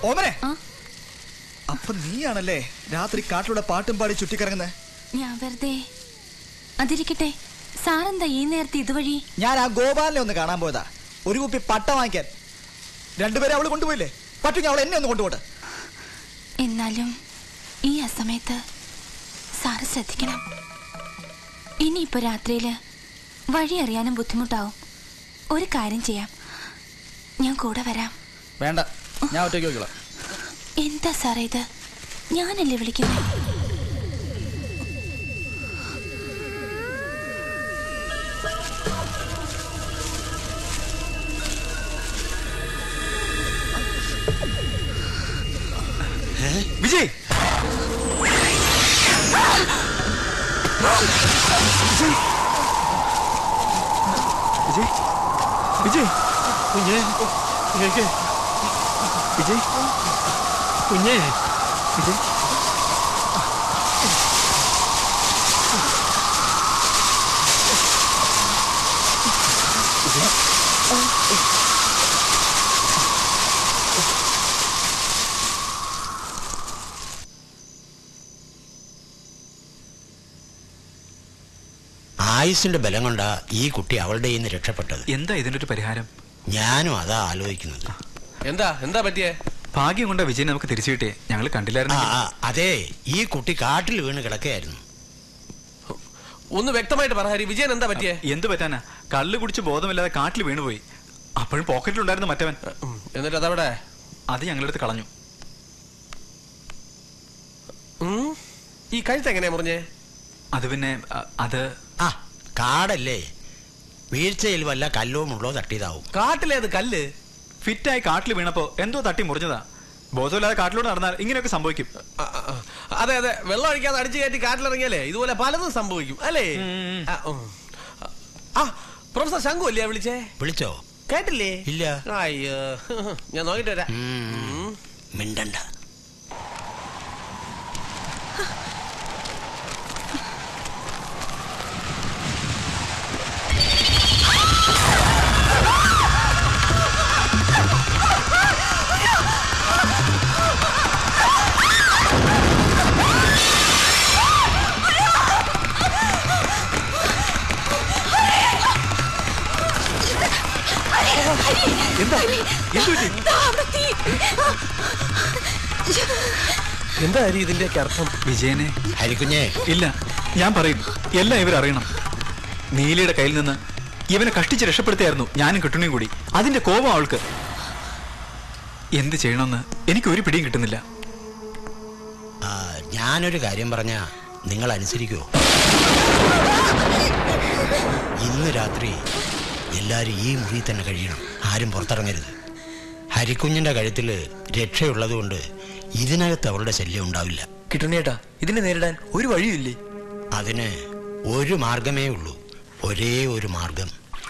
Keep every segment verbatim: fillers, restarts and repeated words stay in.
ഓമനെ, അപ്പൊ നീയാണല്ലേ രാത്രി കാട്ടിലൂടെ പാട്ടും പാടി ചുറ്റിക്കറങ്ങുന്നത്? ഞാൻ വെറുതെ. അതിരിക്കട്ടെ, സാറെന്താ ഈ നേരത്തെ ഇതുവഴി? ഞാൻ ആ ഗോപാലിനെ ഒന്ന് കാണാൻ പോയതാ, ഒരു കുപ്പി പട്ട വാങ്ങിക്കാൻ. രണ്ടുപേരെ അവള് കൊണ്ടുപോയില്ലേ? പറ്റും അവൾ എന്നെ ഒന്ന് കൊണ്ടുപോട്ടെ. എന്നാലും ഈ അസമയത്ത് സാറ് ശ്രദ്ധിക്കണം. ഇനിയിപ്പോ രാത്രിയില് വഴി അറിയാനും ബുദ്ധിമുട്ടാവും. ഒരു കാര്യം ചെയ്യാം, ഞാൻ കൂടെ വരാം. വേണ്ട, ഞാൻ ഒറ്റയ്ക്ക് നോക്കിക്കോളാം. എന്താ സാറേ ഇത്? ഞാനല്ലേ വിളിക്കുന്നത്? വിജയ്, വിജയ്, വിജയ്, കുഞ്ഞേ, വിജയ്, കുഞ്ഞേ, വിജയ്. ആയുസിന്റെ ബലം കൊണ്ടാ ഈ കുട്ടി അവളുടെ കയ്യിൽ നിന്ന് രക്ഷപ്പെട്ടത്. എന്താ ഇതിന്റെ ഒരു പരിഹാരം? ഞാനും അതാ ആലോചിക്കുന്നത്. എന്താ എന്താ പറ്റിയേ? ഭാഗ്യം കൊണ്ട് വിജയൻ നമുക്ക് തിരിച്ചു കിട്ടിയേ. ഞങ്ങൾ കണ്ടില്ലായിരുന്നു. അതെ, ഈ കുട്ടി കാട്ടിൽ വീണ് കിടക്കുകയായിരുന്നു. ഒന്ന് വ്യക്തമായിട്ട് പറ ഹരി, വിജയൻ എന്താ പറ്റിയേ? എന്ത് പറ്റാനാ? കള്ള് കുടിച്ച് ബോധമില്ലാതെ കാട്ടിൽ വീണുപോയി. അപ്പോഴും പോക്കറ്റിലുണ്ടായിരുന്നു മറ്റവൻ. എന്നിട്ട് അതവിടെ? അത് ഞങ്ങളെടുത്ത് കളഞ്ഞു. ഈ കഴുത്ത് എങ്ങനെയാ മുറിഞ്ഞേ? അത് പിന്നെ അത് ആ കാടല്ലേ, വീഴ്ചയിൽ വല്ല കല്ലോ മുള്ളോ തട്ടിയതാവും. കാട്ടിലേത് കല്ല്? ഫിറ്റായി കാട്ടിൽ വീണപ്പോ എന്തോ തട്ടി മുറിഞ്ഞതാ. ബോധമില്ലാതെ കാട്ടിലൂടെ നടന്നാൽ ഇങ്ങനെയൊക്കെ സംഭവിക്കും. അതെ അതെ, വെള്ളം അടിക്കാതെ അടിച്ചു കയറ്റി കാട്ടിലിറങ്ങിയാലേ ഇതുപോലെ പലതും സംഭവിക്കും അല്ലേ? ആ പ്രൊഫസർ ശംഖു അല്ലേ വിളിച്ചേ? വിളിച്ചോ? കേട്ടില്ലേ? ഇല്ല. അയ്യോ, ഞാൻ നോക്കിട്ട് വരാം. മിണ്ടണ്ട. എന്താ ഹരി ഇതിന്റെ അർത്ഥം? വിജയനെ ഹരിക്കുഞ്ഞേ. ഇല്ല, ഞാൻ പറയും, എല്ലാം ഇവരറിയണം. നീലയുടെ കയ്യിൽ നിന്ന് ഇവനെ കഷ്ടിച്ച് രക്ഷപ്പെടുത്തിയായിരുന്നു ഞാനും കിട്ടുണിയും കൂടി. അതിന്റെ കോപം അവൾക്ക്. എന്ത് ചെയ്യണമെന്ന് എനിക്ക് ഒരു പിടിയും കിട്ടുന്നില്ല. ഞാനൊരു കാര്യം പറഞ്ഞാ നിങ്ങൾ അനുസരിക്കുമോ? ഇന്ന് രാത്രി എല്ലാരും ഈ മുറിയിൽ തന്നെ കഴിയണം. ആരും പുറത്തിറങ്ങരുത്. ഹരിക്കുഞ്ഞിന്റെ കഴുത്തില് രക്ഷയുള്ളത് കൊണ്ട് ഇതിനകത്ത് അവളുടെ ശല്യം ഉണ്ടാവില്ല. കിട്ടുണ്ണേട്ടാ, ഇതിനെ നേരിടാൻ ഒരു വഴിയില്ലേ? അതിന് ഒരു മാർഗമേ ഉള്ളൂ, ഒരേ ഒരു മാർഗം.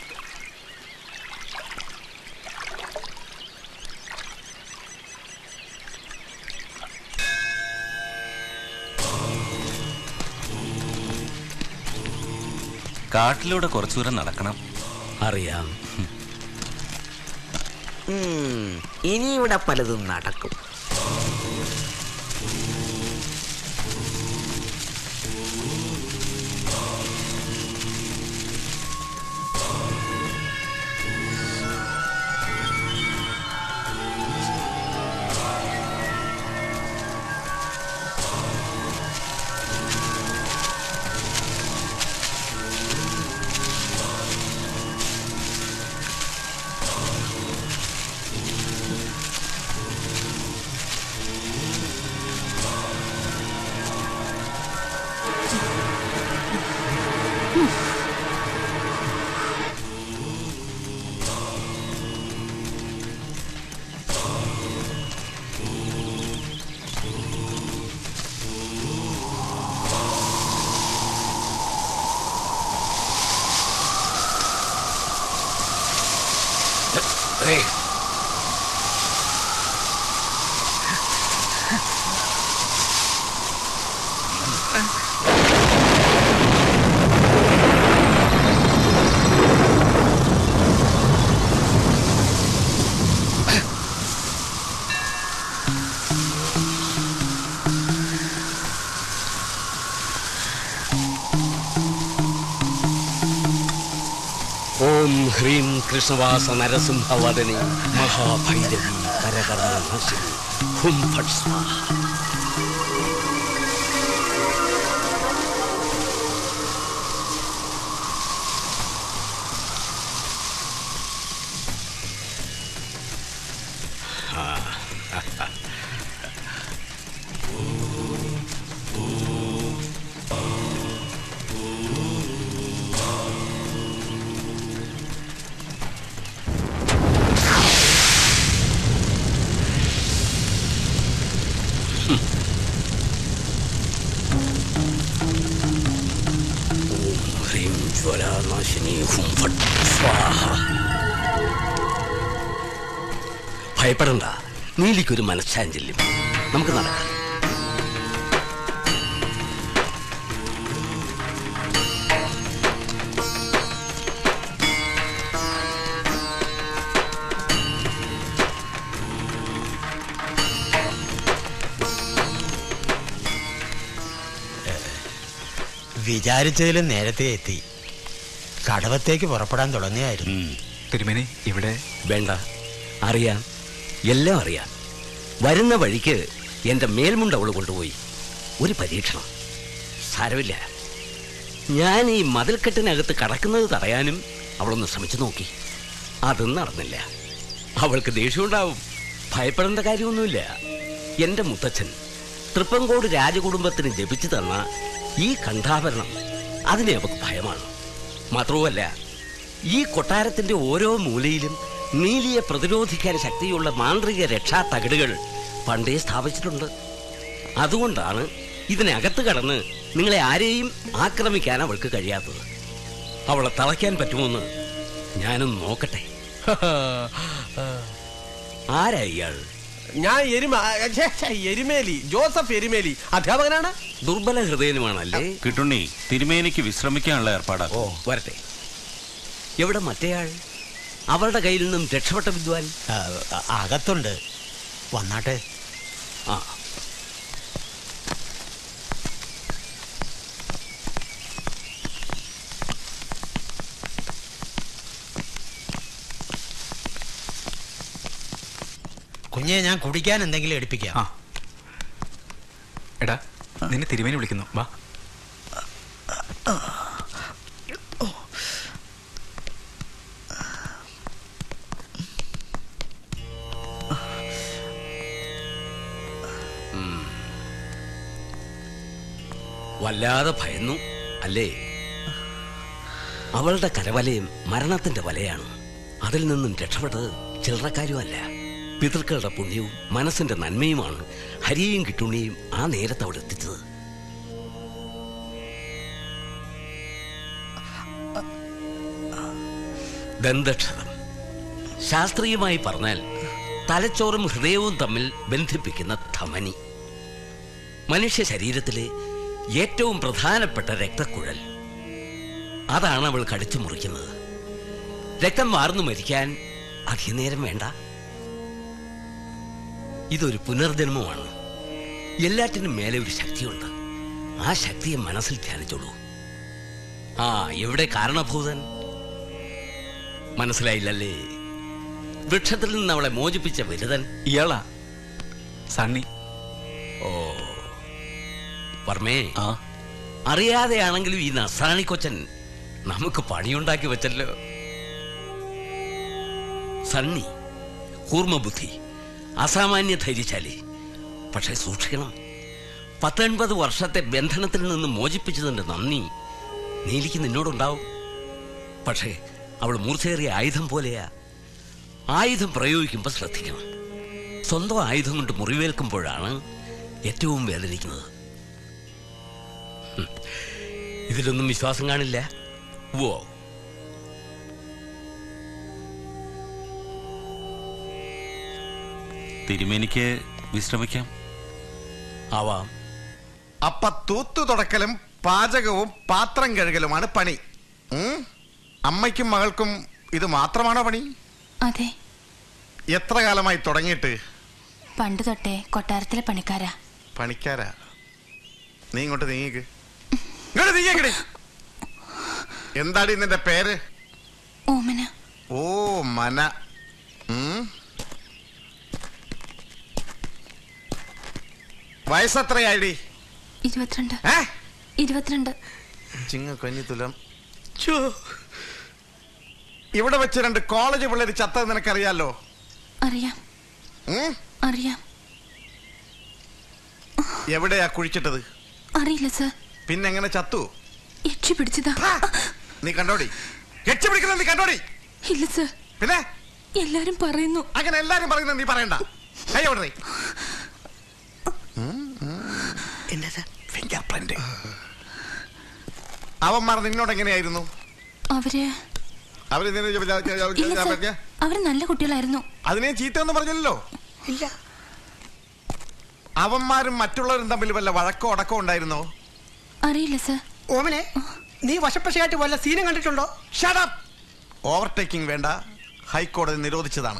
കാട്ടിലൂടെ കുറച്ചു ദൂരം നടക്കണം. അറിയാം. ഇനി ഇവിടെ പലതും നടക്കും. ഹ്രം ഹ്രീം കൃഷ്ണവാസ നരസിംഹവദനി മഹാഭൈരവി കരകർണനാശിനി ഹും ഫട് സ്വാഹ. ഭയപ്പെടണ്ട, നീലിക്കൊരു മനഃശാഞ്ചല്യം. നമുക്ക് നടക്കാം. വിചാരിച്ചതിലും നേരത്തെ എത്തി. കടവത്തേക്ക് പുറപ്പെടാൻ തുടങ്ങിയായിരുന്നു. തിരുമേനി ഇവിടെ വേണ്ട, അറിയാം, എല്ലാം അറിയാം. വരുന്ന വഴിക്ക് എൻ്റെ മേൽമുണ്ട് അവൾ കൊണ്ടുപോയി. ഒരു പരീക്ഷണം. സാരമില്ല, ഞാൻ ഈ മതിൽക്കെട്ടിനകത്ത് കടക്കുന്നത് തടയാനും അവളൊന്ന് ശ്രമിച്ചു നോക്കി. അതും നടന്നില്ല. അവൾക്ക് ദേഷ്യമുണ്ടാവും. ഭയപ്പെടേണ്ട കാര്യമൊന്നുമില്ല. എൻ്റെ മുത്തച്ഛൻ തൃപ്പങ്കോട് രാജകുടുംബത്തിന് ജപിച്ചു തന്ന ഈ കണ്ഠാഭരണം, അതിനെ അവൾക്ക് ഭയമാണ്. മാത്രവുമല്ല, ഈ കൊട്ടാരത്തിന്റെ ഓരോ മൂലയിലും നീലിയെ പ്രതിരോധിക്കാൻ ശക്തിയുള്ള മാന്ത്രിക രക്ഷാ തകിടുകൾ പണ്ടേ സ്ഥാപിച്ചിട്ടുണ്ട്. അതുകൊണ്ടാണ് ഇതിനകത്ത് കടന്ന് നിങ്ങളെ ആരെയും ആക്രമിക്കാൻ അവൾക്ക് കഴിയാത്തത്. അവളെ തളയ്ക്കാൻ പറ്റുമോന്ന് ഞാനൊന്ന് നോക്കട്ടെ. ആരാ ഇയാൾ? ഞാൻ എരുമ എരുമേലി ജോസഫ് എരുമേലി, അധ്യാപകനാണ്. ദുർബല ഹൃദയനുമാണല്ലേ? കിട്ടുണ്ണി, തിരുമേനിക്ക് വിശ്രമിക്കാനുള്ള ഏർപ്പാടാ. ഓ, വരട്ടെ. എവിടെ മറ്റേയാൾ? അവരുടെ കയ്യിൽ നിന്നും രക്ഷപ്പെട്ട വിദ്വാൻ? അകത്തുണ്ട്, വന്നാട്ടെ. ആ, കുഞ്ഞെ, ഞാൻ കുടിക്കാൻ എന്തെങ്കിലും എടുപ്പിക്കാം. ആ എടാ, നിന്നെ തിരുമേനി വിളിക്കുന്നു, വാ. വല്ലാതെ ഭയന്നു അല്ലേ? അവളുടെ കരവലയം മരണത്തിന്റെ വലയാണ്. അതിൽ നിന്നും രക്ഷപ്പെട്ടത് ചില്ലറക്കാരുമല്ല. പിതൃക്കളുടെ പുണ്യവും മനസ്സിന്റെ നന്മയുമാണ് ഹരിയെയും കിട്ടുണ്ണിയും ആ നേരത്ത് അവിടെ എത്തിച്ചത്. ദന്തക്ഷതം, ശാസ്ത്രീയമായി പറഞ്ഞാൽ തലച്ചോറും ഹൃദയവും തമ്മിൽ ബന്ധിപ്പിക്കുന്ന ധമനി. മനുഷ്യ ശരീരത്തിലെ ഏറ്റവും പ്രധാനപ്പെട്ട രക്തക്കുഴൽ. അതാണ് അവൾ കടിച്ചു മുറിക്കുന്നത്. രക്തം വാർന്നു മരിക്കാൻ അധികനേരം വേണ്ട. ഇതൊരു പുനർജന്മമാണ്. എല്ലാറ്റിനും മേലെ ഒരു ശക്തിയുണ്ട്. ആ ശക്തിയെ മനസ്സിൽ ധ്യാനിച്ചോളൂ. ആ, എവിടെ കാരണഭൂതൻ? മനസ്സിലായില്ലല്ലേ? വൃക്ഷത്തിൽ നിന്ന് അവളെ മോചിപ്പിച്ച വിരുദൻ ഇയാളാ സണ്ണി. ഓ വർമ്മേ, അറിയാതെയാണെങ്കിലും ഈ നസ്രാണി കൊച്ചൻ നമുക്ക് പണിയുണ്ടാക്കി വെച്ചല്ലോ. സണ്ണി കൂർമ്മബുദ്ധി, അസാമാന്യ ധൈര്യശാലി. പക്ഷെ സൂക്ഷിക്കണം, പത്തൊൻപത് വർഷത്തെ ബന്ധനത്തിൽ നിന്ന് മോചിപ്പിച്ചതിന്റെ നന്ദി നീലിക്ക് നിന്നോടുണ്ടാവും. പക്ഷേ അവൾ മൂർച്ചയേറിയ ആയുധം പോലെയാ. ആയുധം പ്രയോഗിക്കുമ്പോൾ ശ്രദ്ധിക്കണം. സ്വന്തം ആയുധം കൊണ്ട് മുറിവേൽക്കുമ്പോഴാണ് ഏറ്റവും വേദനിക്കുന്നത്. ഇതിലൊന്നും വിശ്വാസം കാണില്ല. ഓ, തിരുമേനിക്ക് വിശ്രമിക്കാം. ആവാം. അപ്പ തൂത്തു തുടക്കലും പാചകവും പാത്രം കഴുകലുമാണ് പണി. അമ്മയ്ക്കും മകൾക്കും ഇത് മാത്രമാണോ പണി? അതെ. എത്ര കാലമായി തുടങ്ങിയിട്ട്? പണ്ട് തൊട്ടേ കൊട്ടാരത്തിലെ പണിക്കാരാ. പണിക്കാരാ? നീ ഇങ്ങോട്ട് നീങ്ങിക്ക്. ഇങ്ങോട്ട് നീങ്ങിക്കടി. എന്താടി നിന്റെ പേര്? ഓമന. ഓ മന. ഉം. വയസ്സെത്രയായി? ഇരുപത്തിരണ്ട്. ഏ ഇരുപത്തിരണ്ട്. ചിങ്ങ കന്നിത്തുലം. ഇവിടെ വെച്ച് രണ്ട് കോളേജ് പിള്ളേര് ചത്തത് നിനക്കറിയാലോ? അറിയാം. ഉം? അറിയാം. എവിടെയാ കുഴിച്ചിട്ടത്? അറിയില്ല സർ. പിന്നെ എങ്ങനെ ചത്തു? യക്ഷി പിടിച്ചതാ. നീ കണ്ടോടി? യക്ഷി പിടിക്കുന്നത് നീ കണ്ടോടി? ഇല്ല സർ. പിന്നെ എല്ലാരും പറയുന്നു. അങ്ങനെ എല്ലാരും പറയുന്നത് നീ പറയണ്ട. കൈ ഓടറി. Finger print. അവന്മാർ നിന്നോട് എങ്ങനെയായിരുന്നു? അവര് അവര് ഇല്ല സർ, അവര് നല്ല കുട്ടികളായിരുന്നു. അതിനെ ചീത്തയൊന്നും പറഞ്ഞില്ലല്ലോ. ഇല്ല. അവന്മാരും മറ്റുള്ളവരും തമ്മിൽ വല്ല വഴക്കോ അടക്കോ ഉണ്ടായിരുന്നോ? അറിയില്ല സർ. ഓമനെ, നീ വശപ്പശയായിട്ട് വല്ല സീനം കണ്ടിട്ടുണ്ടോ? Shut up. ഓവർടേക്കിംഗ് വേണ്ട, ഹൈക്കോടതി നിരോധിച്ചതാണ്.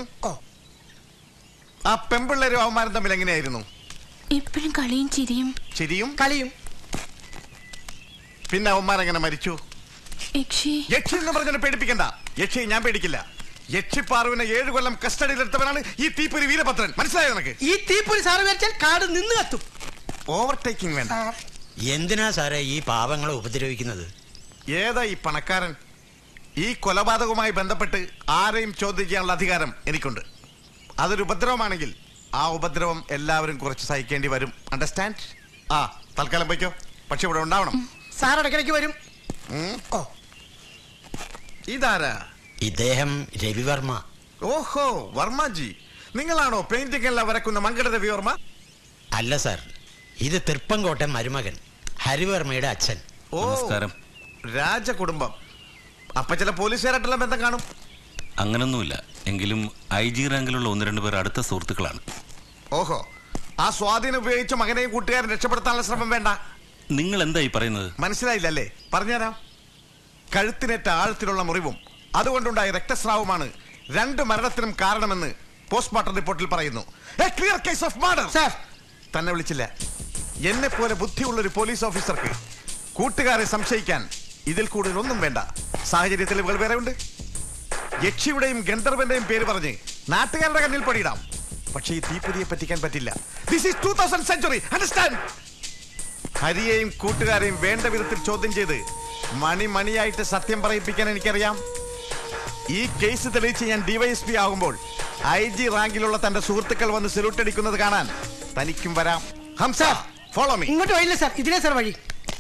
ആ പെമ്പിള്ളേരും അവന്മാരും തമ്മിൽ എങ്ങനെയായിരുന്നു? എപ്പോഴും കളിയും ചിരിയും. ചിരിയും കളിയും. പിന്നെ അവന്മാരെങ്ങനെ മരിച്ചു? യക്ഷി യക്ഷി എന്ന് പറഞ്ഞാൽ പേടിപ്പിക്കണ്ട. യക്ഷി ഞാൻ പേടിക്കില്ല. യക്ഷി പാറുവിനെ ഏഴു കൊല്ലം കസ്റ്റഡിയിലെടുത്തവനാണ് ഈ തീപ്പൊരി വീരഭദ്രൻ. മനസ്സിലായോ നിനക്ക്? ഈ തീപ്പൊരി സാറ് വരച്ചാൽ കാട് നിന്ന് കത്തും. ഓവർടേക്കിംഗ് വേണ്ട. എന്തിനാ സാറേ ഈ പാവങ്ങളെ ഉപദ്രവിക്കുന്നത്? ഏതാ ഈ പണക്കാരൻ? ഈ കൊലപാതകവുമായി ബന്ധപ്പെട്ട് ആരെയും ചോദ്യം ചെയ്യാനുള്ള അധികാരം എനിക്കുണ്ട്. അതൊരു ഉപദ്രവമാണെങ്കിൽ ആ ഉപദ്രവം എല്ലാവരും കുറച്ച് സഹിക്കേണ്ടി വരും. അണ്ടർസ്റ്റാൻഡ്? ആ തൽക്കാലം പോയിക്കോ. പക്ഷെ ഇവിടെ ഉണ്ടാവണം. സാർ ഇടയ്ക്കിടയ്ക്ക് വരും. ഓ ഇതാരാ? ഇദ്ദേഹം രവിവർമ്മ. ഓഹോ, വർമ്മജി. നിങ്ങളാണോ പെയിന്റിംഗ് എല്ലാം വരക്കുന്ന മങ്കട രവിവർമ്മ? അല്ല സാർ, ഇത് തൃപ്പങ്കോട്ടൻ മരുമകൻ ഹരിവർമ്മയുടെ അച്ഛൻ. ഓ, നമസ്കാരം. രാജകുടുംബം. അപ്പൊ ചില പോലീസുകാരായിട്ടുള്ള ബന്ധം കാണും. അങ്ങനൊന്നുമില്ല. എങ്കിലും ഐ ജി റാങ്കിലുള്ള ഒന്ന് രണ്ടു പേർ അടുത്ത സുഹൃത്തുക്കളാണ്. ഓഹോ, ആ സ്വാധീനം ഉപയോഗിച്ച് മകനെയും കൂട്ടുകാരൻ രക്ഷപ്പെടുത്താനുള്ള ശ്രമം വേണ്ട. നിങ്ങൾ എന്താ ഈ പറയുന്നത്? മനസ്സിലായില്ലല്ലേ? പറഞ്ഞുതരാം. കഴുത്തിനേറ്റ ആഴത്തിലുള്ള മുറിവും അതുകൊണ്ടുണ്ടായ രക്തസ്രാവമാണ് രണ്ട് മരണത്തിനും കാരണമെന്ന് പോസ്റ്റ്മോർട്ടം റിപ്പോർട്ടിൽ പറയുന്നു. A clear case of murder. Sir തന്നെ വിളിച്ചില്ല. എന്നെ പോലെ ബുദ്ധിയുള്ള ഒരു പോലീസ് ഓഫീസർക്ക് കൂട്ടുകാരെ സംശയിക്കാൻ ഇതിൽ കൂടുതൽ ഒന്നും വേണ്ട. സാഹചര്യ തെളിവുകൾ വേറെ ഉണ്ട്. യക്ഷിയുടെയും ഗന്ധർവന്റെയും പേര് പറഞ്ഞ് നാട്ടുകാരുടെ കണ്ണിൽ പൊടിയിടാം. പക്ഷേ ഈ തീപ്പൊരിയെ പറ്റിക്കാൻ പറ്റില്ല. This is two thousand century. Understand? ഹരിയെയും കൂട്ടുകാരെയും വേണ്ട വിധത്തിൽ ചോദ്യം ചെയ്ത് മണി മണിയായിട്ട് സത്യം പറയിപ്പിക്കാൻ എനിക്കറിയാം. ഈ കേസ് തെളിയിച്ച് ഞാൻ ഡിവൈഎസ്പി ആകുമ്പോൾ ഐ ജി റാങ്കിലുള്ള തന്റെ സുഹൃത്തുക്കൾ വന്ന് സല്യൂട്ട് അടിക്കുന്നത് കാണാൻ തനിക്കും വരാം. Hamsa, follow me. ഇങ്ങോട്ട് വഴിയില്ല സാർ, ഇതിലെ സാർ വഴി.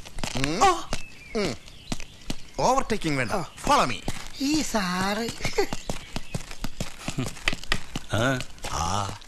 ഓവർടേക്കിംഗ് വേണ്ട, ഫോളോ മീ. ഈ സാറ് ആ ആ